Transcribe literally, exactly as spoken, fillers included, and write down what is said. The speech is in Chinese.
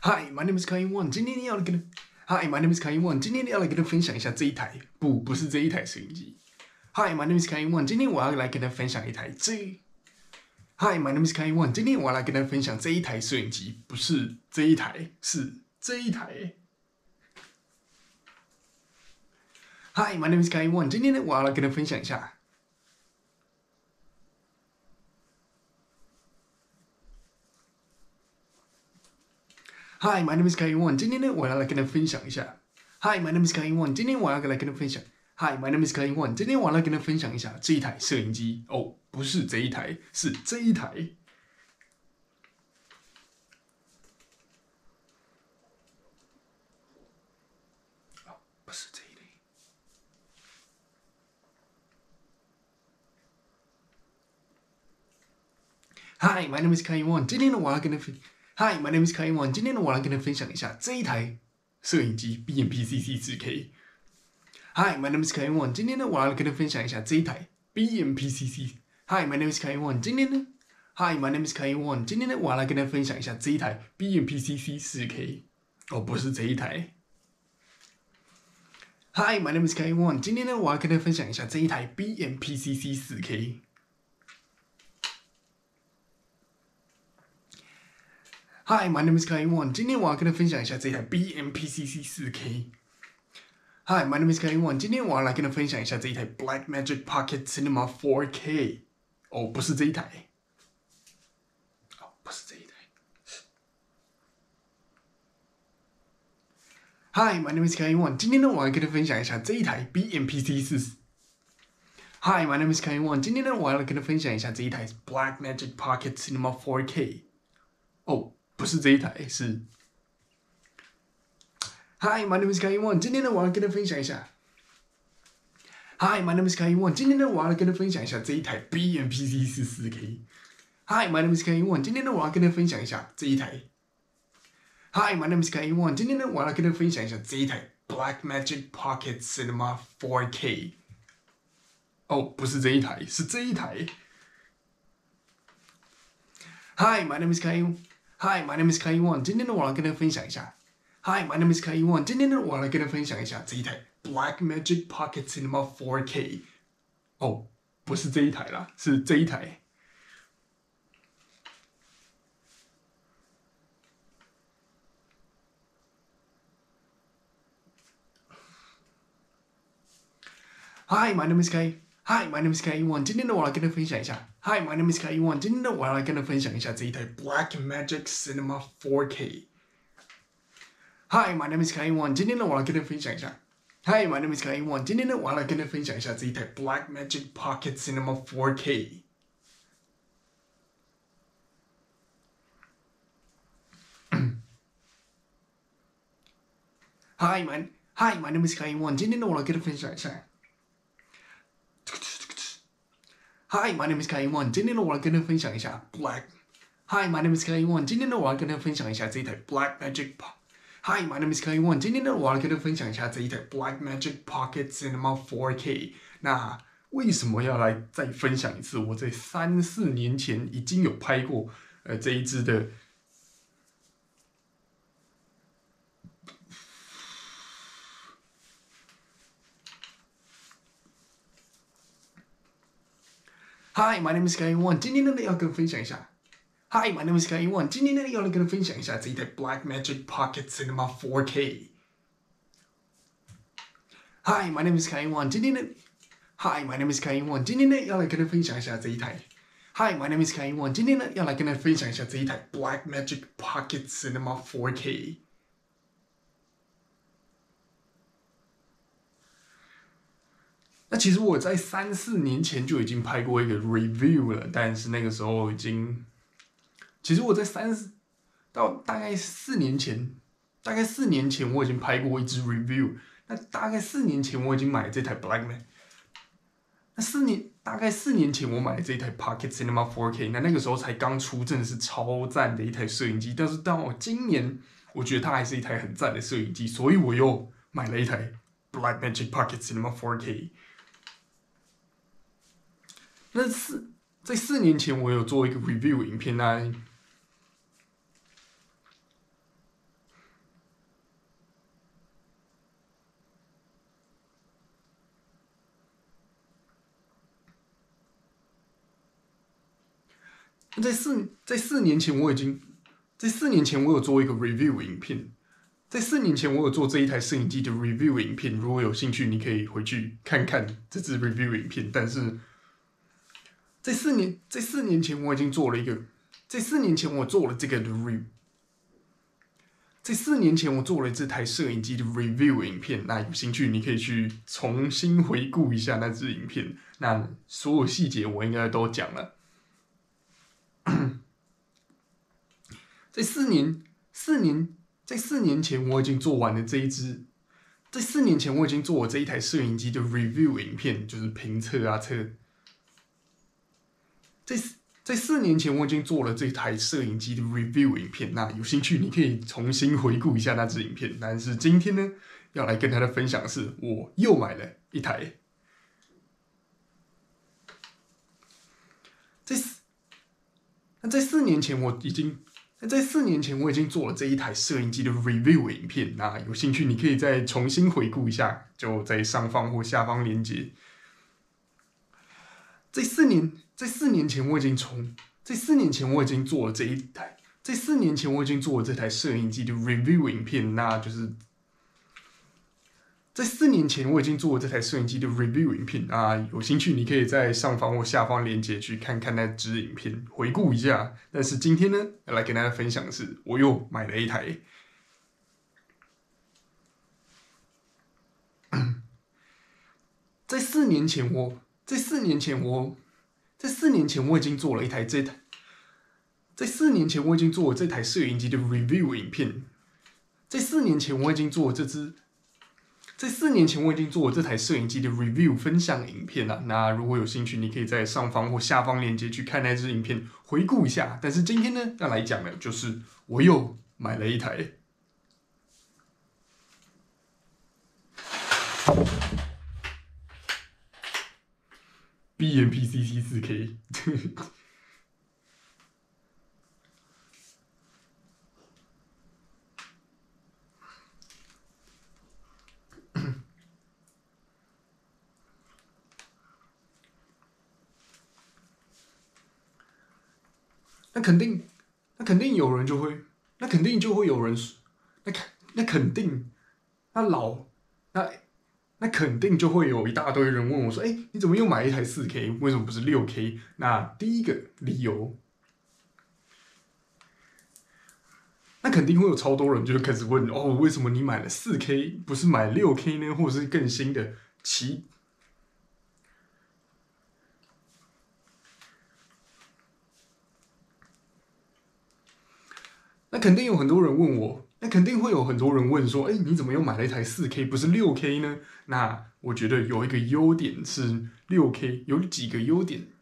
Hi, my name is Kanye One。今天要来跟 Hi, my name is Kanye One。今天要来跟他分享一下这一台，不，不是这一台摄影机。Hi, my name is Kanye One。今天我要来跟他分享一台这。Hi, my name is Kanye One。今天我要来跟他分享这一台摄影机，不是这一台，是这一台。Hi, my name is Kanye One。今天呢，我要来跟他分享一下。Hi, my name is Kanye One。今天呢，我要来跟他分享一下。Hi, my name is Kanye One。今天我要来跟他分享。Hi, my name is Kanye One。今天我要来跟他分享一下这一台摄影机。哦，不是这一台，是这一台。哦，不是这一台。Hi, my name is Kanye One。今天呢，我要跟他分。Hi, my name is Kanye One。今天呢，我要跟他分享一下这一台摄影机 B M P C C 四 K。Hi, my name is Kanye One。今天呢，我要跟他分享一下这一台 B M P C C。Hi, my name is Kanye One。今天呢 ，Hi, my name is Kanye One。今天呢，我要来跟他分享一下这一台 B M P C C 四 K。哦，不是这一台。Hi, my name is Kanye One。今天呢，我要跟他分享一下这一台 B M P C C 四 K。Hi, my name is Kanye One。今天我要跟他分享一下这台 B M P C C 四 K。Hi, my name is Kanye One。今天我要来跟他分享一下这一台 Blackmagic Pocket Cinema 四 K。哦，不是这一台。哦，不是这一台。Hi, my name is Kanye One。今天呢，我要跟他分享一下这一台 B M P C C 四。Hi, my name is Kanye One。今天呢，我要来跟他分享一下这一台 Blackmagic Pocket Cinema 四 K。哦。不是这一台，是。Hi, my name is Kanye One。今天呢，我要跟他分享一下。Hi, my name is Kanye One。今天呢，我要跟他分享一下这一台 B M P C C 四 K。Hi, my name is Kanye One。今天呢，我要跟他分享一下这一台。Hi, my name is Kanye One。今天呢，我要跟他分享一下这一台 Blackmagic Pocket Cinema 四 K。哦，不是这一台，是这一台。Hi, my name is Kanye。Hi, my name is Kanye One。今天呢，我要跟他分享一下。Hi, my name is Kanye One。今天呢，我要来跟他分享一下这一台 Blackmagic Pocket Cinema 四 K。哦，不是这一台啦，是这一台。Hi, my name is Kanye。Hi, my name is Kanye One。今天呢，我要跟他分享一下。Hi, my name is Kanye One。今天呢，我要来跟他分享一下这一台 Blackmagic Cinema 四 K。Hi, my name is Kanye One。今天呢，我要跟他分享一下。Hi, my name is Kanye One。今天呢，我要来跟他分享一下这一台 Blackmagic Pocket Cinema 四 K。Hi, my Hi, my name is Kanye One。今天呢，我来跟他分享一下。Hi, my name is Kanye One。今天呢，我来跟他分享一下 Black。Hi, my name is Kanye One。今天呢，我要跟他分享一下这一台 Blackmagic。Hi, my name is Kanye One。今天呢，我要跟他分享一下这一台 Blackmagic Pocket Cinema 四 K。那为什么要来再分享一次？我在三四年前已经有拍过呃这一支的。Hi, my name is Kanye One。今天呢，要跟分享一下。Hi, my name is Kanye One。今天呢，要来跟分享一下这一台 Blackmagic Pocket Cinema 四 K。Hi, my name is Kanye One。今天呢 ，Hi, my name is Kanye One。今天呢，要来跟他分享一下这一台。Hi, my name is Kanye One。今天呢，要来跟他分享一下这一台 Blackmagic Pocket Cinema 四 K。那其实我在三四年前就已经拍过一个 review 了，但是那个时候已经，其实我在三到大概四年前，大概四年前我已经拍过一支 review。那大概四年前我已经买了这台 Blackmagic。那四年大概四年前我买了这一台 Pocket Cinema 四 K， 那那个时候才刚出，真的是超赞的一台摄影机。但是到今年，我觉得它还是一台很赞的摄影机，所以我又买了一台 Blackmagic Pocket Cinema 四 K。那四在四年前，我有做一个 review 影片，那在四在四年前我已经在四年前我有做一个 review 影片，在四年前我有做这一台摄影机的 review 影片，如果有兴趣，你可以回去看看这支 review 影片。但是在四年在四年前我已经做了一个，在四年前我做了这个 review。在四年前，我做了这台摄影机的 review 影片。那有兴趣，你可以去重新回顾一下那支影片。那所有细节我应该都讲了。在四年，四年，在四年前，我已经做完了这一支。在四年前，我已经做了这一台摄影机的 review 影片，就是评测啊测。在在四年前，我已经做了这台摄影机的 review 影片。那有兴趣，你可以重新回顾一下那支影片。但是今天呢，要来跟大家分享的是，我又买了一台。在那在四年前，我已经在四年前我已经做了这一台摄影机的 review 影片。那有兴趣，你可以再重新回顾一下，就在上方或下方连结。在四年。在四年前，我已经从在四年前我已经做了这一台，在四年前我已经做了这台摄影机的 review 影片，那就是在四年前我已经做了这台摄影机的 review 影片啊，有兴趣你可以在上方或下方链接去看看那支影片，回顾一下。但是今天呢，要来跟大家分享的是，我又买了一台。在四年前我，在四年前我。在四年前，我已经做了一台这台。在四年前，我已经做了这台摄影机的 review 影片。在四年前，我已经做了这支。在四年前，我已经做了这台摄影机的 review 分享影片了。那如果有兴趣，你可以在上方或下方链接去看那支影片，回顾一下。但是今天呢，要来讲的就是我又买了一台。B M P C C 四 K 那肯定，那肯定有人就会，那肯定就会有人，那肯那肯定，那老那。那肯定就会有一大堆人问我说：“哎、欸，你怎么又买一台 四 K？ 为什么不是 六 K？” 那第一个理由，那肯定会有超多人就开始问：“哦，为什么你买了 四 K， 不是买 六 K 呢？或者是更新的其？”那肯定有很多人问我。那肯定会有很多人问说：“哎、欸，你怎么又买了一台 四 K， 不是 六 K 呢？”那我觉得有一个优点是 六 K， 有几个优点。